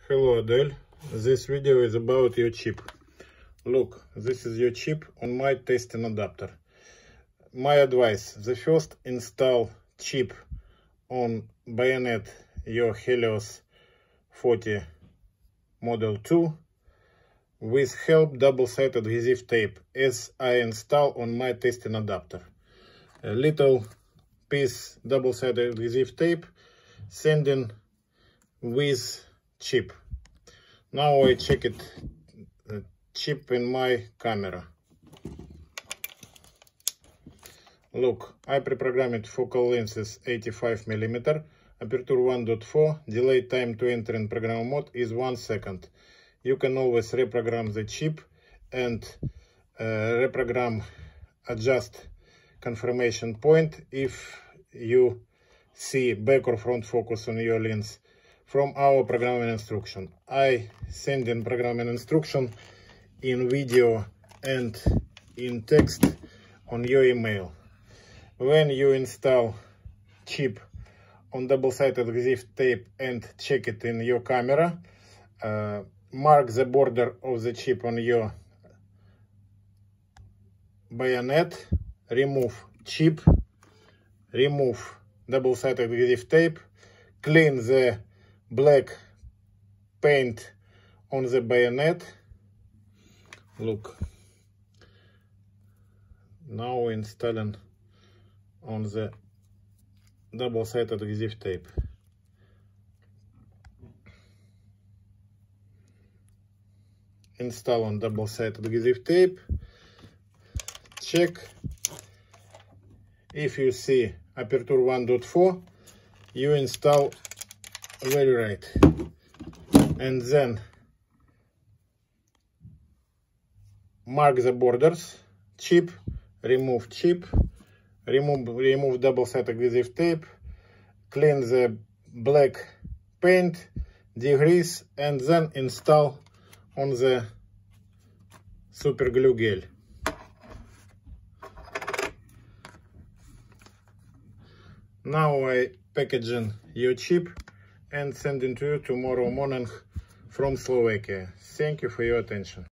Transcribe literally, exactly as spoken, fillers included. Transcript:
Hello Adel, this video is about your chip. Look, this is your chip on my testing adapter. My advice, the first install chip on bayonet your Helios forty model two with help double-sided adhesive tape as I install on my testing adapter. A little piece double-sided adhesive tape sending with chip. Now I check it uh, chip in my camera. Look, I pre-programmed focal lenses eighty-five millimeter, aperture one point four, delay time to enter in program mode is one second. You can always reprogram the chip and uh, reprogram adjust confirmation point if you see back or front focus on your lens from our programming instruction. I send in programming instruction in video and in text on your email. When you install chip on double-sided adhesive tape and check it in your camera, uh, mark the border of the chip on your bayonet, remove chip, remove double-sided adhesive tape, clean the black paint on the bayonet. Look, now installing on the double-sided adhesive tape. Install on double-sided adhesive tape. Check. If you see aperture one point four, you install very right, and then mark the borders, chip, remove chip, remove remove double-sided adhesive tape, clean the black paint, degrease, and then install on the super glue gel. Now I packaging your chip and sending to you tomorrow morning from Slovakia. Thank you for your attention.